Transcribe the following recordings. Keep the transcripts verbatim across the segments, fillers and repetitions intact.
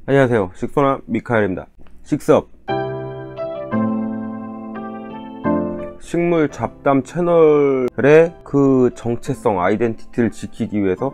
안녕하세요, 식소나 미카엘입니다. 식섭 식물 잡담 채널의 그 정체성, 아이덴티티를 지키기 위해서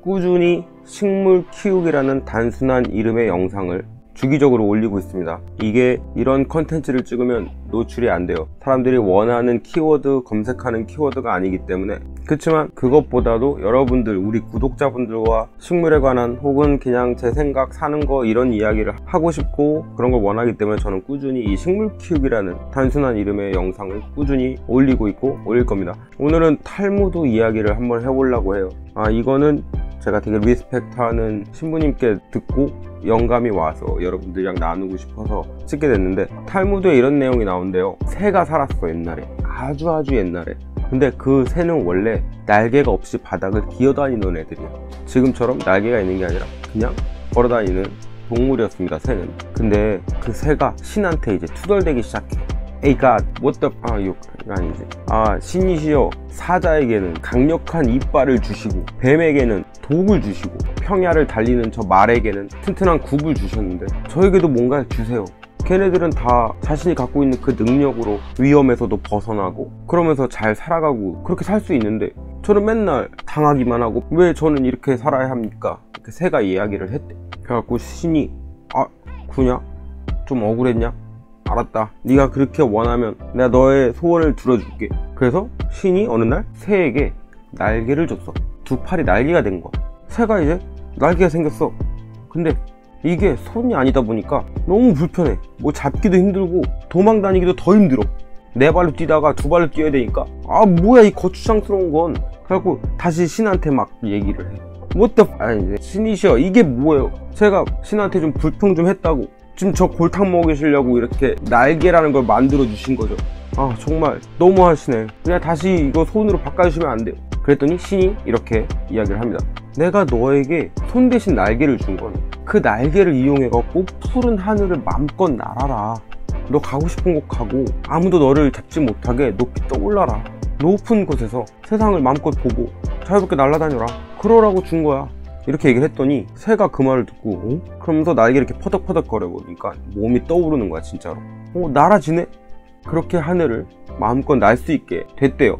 꾸준히 식물 키우기라는 단순한 이름의 영상을 주기적으로 올리고 있습니다. 이게 이런 컨텐츠를 찍으면 노출이 안 돼요. 사람들이 원하는 키워드, 검색하는 키워드가 아니기 때문에. 그렇지만 그것보다도 여러분들, 우리 구독자분들과 식물에 관한 혹은 그냥 제 생각, 사는 거 이런 이야기를 하고 싶고 그런 걸 원하기 때문에 저는 꾸준히 이 식물 키우기라는 단순한 이름의 영상을 꾸준히 올리고 있고 올릴 겁니다. 오늘은 탈무드 이야기를 한번 해보려고 해요. 아 이거는 제가 되게 리스펙트하는 신부님께 듣고 영감이 와서 여러분들이랑 나누고 싶어서 찍게 됐는데, 탈무드에 이런 내용이 나온대요. 새가 살았어, 옛날에. 아주 아주 옛날에. 근데 그 새는 원래 날개가 없이 바닥을 기어다니는 애들이야. 지금처럼 날개가 있는 게 아니라 그냥 걸어다니는 동물이었습니다, 새는. 근데 그 새가 신한테 이제 투덜대기 시작해. Hey God, what the... 아, 이거 아니지. 아, 신이시여, 사자에게는 강력한 이빨을 주시고 뱀에게는 독을 주시고 평야를 달리는 저 말에게는 튼튼한 굽을 주셨는데 저에게도 뭔가 주세요. 걔네들은 다 자신이 갖고 있는 그 능력으로 위험에서도 벗어나고 그러면서 잘 살아가고 그렇게 살 수 있는데 저는 맨날 당하기만 하고 왜 저는 이렇게 살아야 합니까? 이렇게 새가 이야기를 했대. 그래갖고 신이 아, 구냐? 좀 억울했냐? 알았다, 네가 그렇게 원하면 내가 너의 소원을 들어줄게. 그래서 신이 어느 날 새에게 날개를 줬어. 두 팔이 날개가 된 거야. 새가 이제 날개가 생겼어. 근데 이게 손이 아니다 보니까 너무 불편해. 뭐 잡기도 힘들고 도망 다니기도 더 힘들어. 네 발로 뛰다가 두 발로 뛰어야 되니까 아 뭐야 이 거추장스러운 건. 그래갖고 다시 신한테 막 얘기를 해. What the... 아니 이제 신이시여, 이게 뭐예요? 제가 신한테 좀 불평 좀 했다고 지금 저 골탕 먹이시려고 이렇게 날개라는 걸 만들어 주신 거죠. 아 정말 너무하시네. 그냥 다시 이거 손으로 바꿔주시면 안 돼요? 그랬더니 신이 이렇게 이야기를 합니다. 내가 너에게 손 대신 날개를 준 건 그 날개를 이용해 갖고 푸른 하늘을 마음껏 날아라. 너 가고 싶은 곳 가고 아무도 너를 잡지 못하게 높이 떠올라라. 높은 곳에서 세상을 마음껏 보고 자유롭게 날아다녀라. 그러라고 준 거야. 이렇게 얘기를 했더니 새가 그 말을 듣고 어? 그러면서 날개 이렇게 퍼덕퍼덕 거려보니까 몸이 떠오르는 거야, 진짜로. 어, 날아지네? 그렇게 하늘을 마음껏 날 수 있게 됐대요.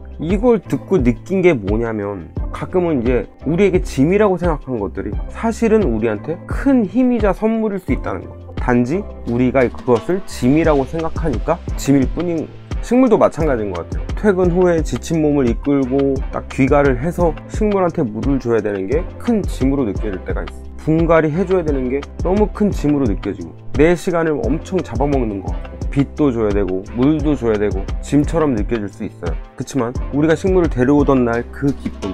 이걸 듣고 느낀 게 뭐냐면, 가끔은 이제 우리에게 짐이라고 생각한 것들이 사실은 우리한테 큰 힘이자 선물일 수 있다는 거. 단지 우리가 그것을 짐이라고 생각하니까 짐일 뿐인 거. 식물도 마찬가지인 것 같아요. 퇴근 후에 지친 몸을 이끌고 딱 귀가를 해서 식물한테 물을 줘야 되는 게 큰 짐으로 느껴질 때가 있어. 분갈이 해줘야 되는 게 너무 큰 짐으로 느껴지고 내 시간을 엄청 잡아먹는 거 같고 빛도 줘야 되고 물도 줘야 되고 짐처럼 느껴질 수 있어요. 그치만 우리가 식물을 데려오던 날 그 기쁨,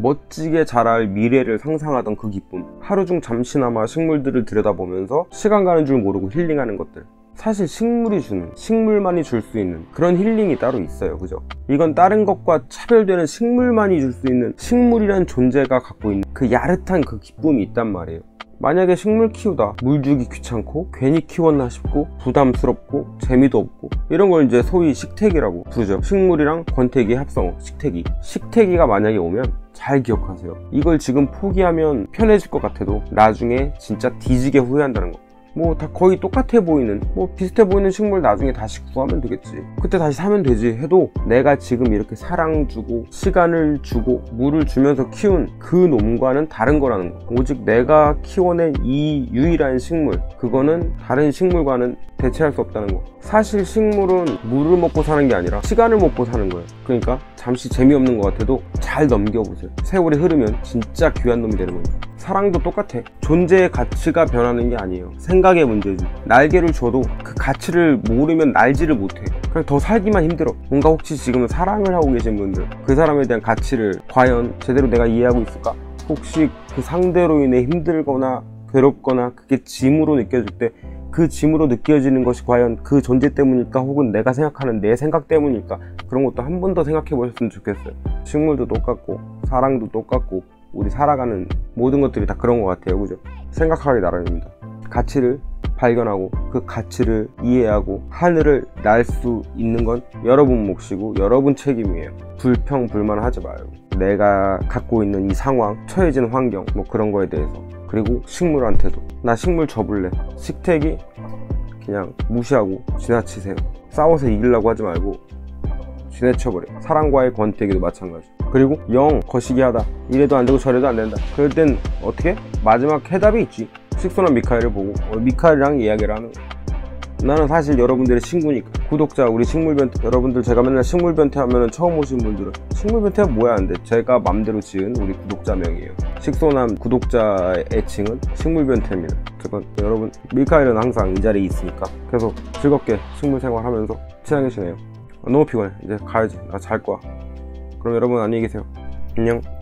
멋지게 자랄 미래를 상상하던 그 기쁨, 하루 중 잠시나마 식물들을 들여다보면서 시간 가는 줄 모르고 힐링하는 것들, 사실 식물이 주는, 식물만이 줄 수 있는 그런 힐링이 따로 있어요. 그죠? 이건 다른 것과 차별되는 식물만이 줄 수 있는, 식물이란 존재가 갖고 있는 그 야릇한 그 기쁨이 있단 말이에요. 만약에 식물 키우다 물 주기 귀찮고 괜히 키웠나 싶고 부담스럽고 재미도 없고 이런 걸 이제 소위 식태기라고 부르죠. 식물이랑 권태기 합성어 식태기. 식태기가 만약에 오면 잘 기억하세요. 이걸 지금 포기하면 편해질 것 같아도 나중에 진짜 뒤지게 후회한다는 거. 뭐 다 거의 똑같아 보이는, 뭐 비슷해 보이는 식물 나중에 다시 구하면 되겠지, 그때 다시 사면 되지 해도 내가 지금 이렇게 사랑 주고 시간을 주고 물을 주면서 키운 그 놈과는 다른 거라는 거. 오직 내가 키워낸 이 유일한 식물, 그거는 다른 식물과는 대체할 수 없다는 거. 사실 식물은 물을 먹고 사는 게 아니라 시간을 먹고 사는 거예요. 그러니까 잠시 재미없는 것 같아도 잘 넘겨보세요. 세월이 흐르면 진짜 귀한 놈이 되는 거니까. 사랑도 똑같아. 존재의 가치가 변하는 게 아니에요. 생각의 문제지. 날개를 줘도 그 가치를 모르면 날지를 못해. 그냥 더 살기만 힘들어. 뭔가 혹시 지금 사랑을 하고 계신 분들, 그 사람에 대한 가치를 과연 제대로 내가 이해하고 있을까? 혹시 그 상대로 인해 힘들거나 괴롭거나 그게 짐으로 느껴질 때 그 짐으로 느껴지는 것이 과연 그 존재 때문일까, 혹은 내가 생각하는 내 생각 때문일까? 그런 것도 한 번 더 생각해 보셨으면 좋겠어요. 식물도 똑같고 사랑도 똑같고 우리 살아가는 모든 것들이 다 그런 것 같아요. 그죠? 생각하기 나름입니다. 가치를 발견하고 그 가치를 이해하고 하늘을 날 수 있는 건 여러분 몫이고 여러분 책임이에요. 불평 불만하지 말고 내가 갖고 있는 이 상황, 처해진 환경, 뭐 그런 거에 대해서 그리고 식물한테도 나 식물 접을래. 식택이 그냥 무시하고 지나치세요. 싸워서 이기려고 하지 말고 지나쳐버려. 사랑과의 권태기도 마찬가지. 그리고 영 거시기하다, 이래도 안되고 저래도 안된다, 그럴 땐 어떻게? 마지막 해답이 있지. 식소나 미카엘을 보고 어, 미카엘이랑 이야기를 하는 거야. 나는 사실 여러분들의 친구니까. 구독자, 우리 식물변태 여러분들, 제가 맨날 식물변태 하면은 처음 오신 분들은 식물변태가 뭐야 하는데, 제가 맘대로 지은 우리 구독자명이에요. 식소남 구독자의 애칭은 식물변태입니다. 어쨌건 여러분, 미카엘은 항상 이 자리에 있으니까 계속 즐겁게 식물생활 하면서 친하게 지내요. 아, 너무 피곤해. 이제 가야지. 나 잘 거야. 그럼 여러분 안녕히 계세요. 안녕.